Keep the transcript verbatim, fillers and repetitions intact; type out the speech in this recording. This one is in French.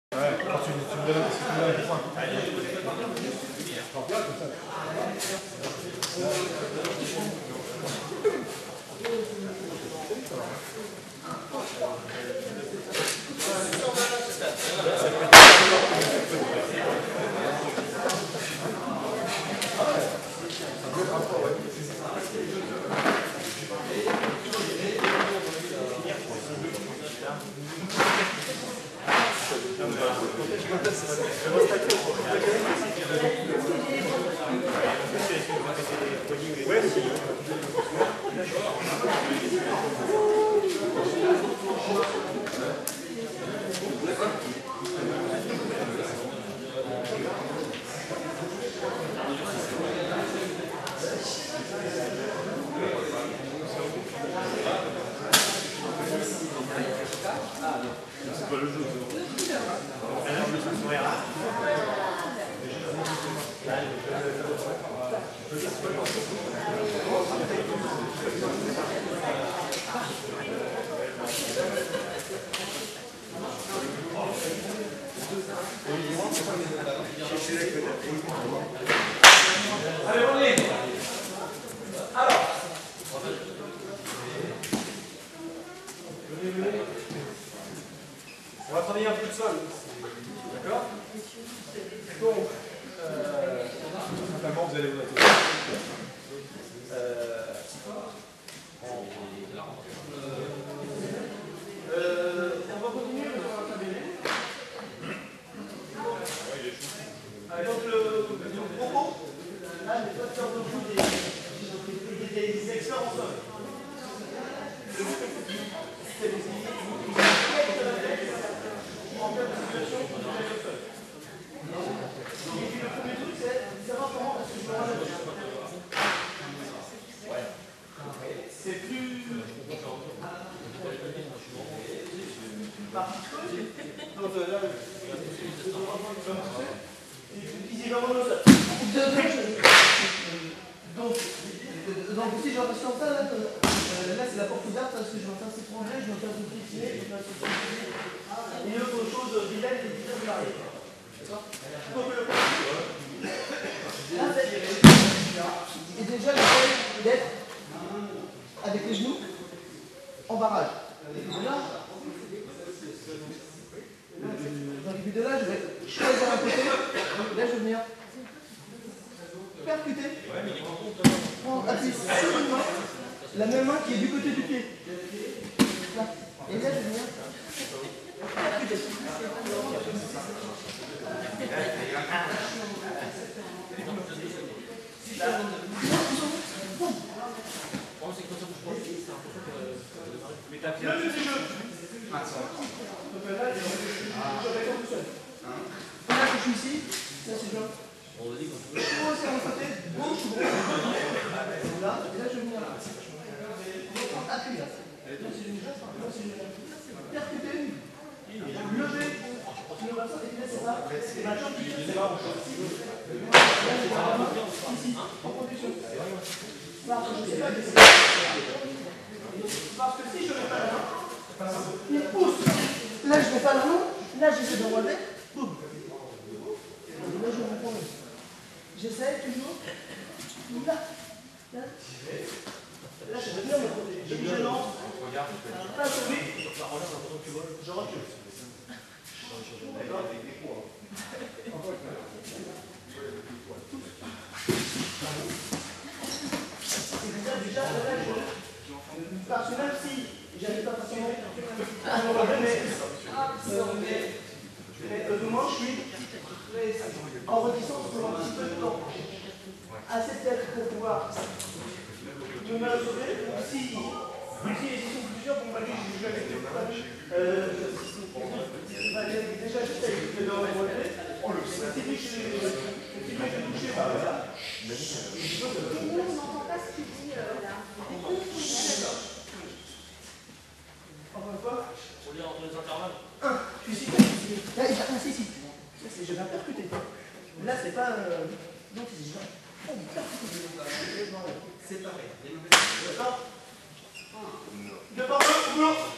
Ouais, quand tu, tu me donnes un point. Comme ça. Allez, on est. Alors. Venez, venez. On va travailler un peu de sol. D'accord? Donc, euh, Simplement, vous allez vous atteindre. euh, euh, on va continuer sur la tabelle. Donc, le, le propos, là, les facteurs de joue des, des, des experts en sol. C'est des en cas de situation où vous êtes au sol. Et puis le premier truc, c'est savoir comment est-ce que je me rajoute. C'est plus. Donc là, il est vraiment au sol. Donc, donc si je reste comme ça, là, euh, là c'est la porte ouverte parce que je vais en faire s'étranger, je vais en faire se fixer, je vais en faire se fixer. Et l'autre chose, vilaine, c'est de l'arrière. D'accord? Donc le là, c'est. Et déjà, j'essaie d'être avec les genoux en barrage. Là, dans le but de là, je vais choisir un côté. Là, je vais venir percuter. Prendre, appuyer sur une main, la même main qui est du côté du pied. Là. Et là, je vais venir percuter. Là. Le petit jeu. Donc là, je suis là, je suis ici. Là, c'est bien. Je suis aussi à mon côté, gauche ou droite. Là, et là, je vais venir là. Donc, appuyer. Là, c'est une percuter. Lever. Je me passe et puis là, c'est ça. Et ma jambe, c'est là. Là, j'ai la main ici, en position. Parce que je ne sais pas qu'est-ce que c'est. Parce que si je ne mets pas la main, il pousse. Là, je ne mets pas la main. Là, j'essaie de relever. Boum. Là, je me prends. J'essaie toujours. Là. Là. Là, je vais venir me protéger. Et puis je lance. Pas assez vite. Je recule. D'accord? Déjà, là, je... Parce que même si j'avais pas forcément à me relever, mais, mais euh, moi je suis en redissance pour un petit peu de temps. Assez peut-être pour pouvoir me mal sauver. Si, si ils sont plusieurs, bon, bah, je vais avec euh, déjà juste avec le relevé. Si lui je l'ai touché, bah voilà. Nous, on n'entend pas ce que tu dis là. Encore une fois. Pour lire entre les intervalles. Un, je suis ici. Là, il y a un, si, si. Je vais percuter. Là, c'est pas. Euh... Non, c'est juste. Oh, percuter. C'est pareil. D'accord. Deux par deux, au boulot.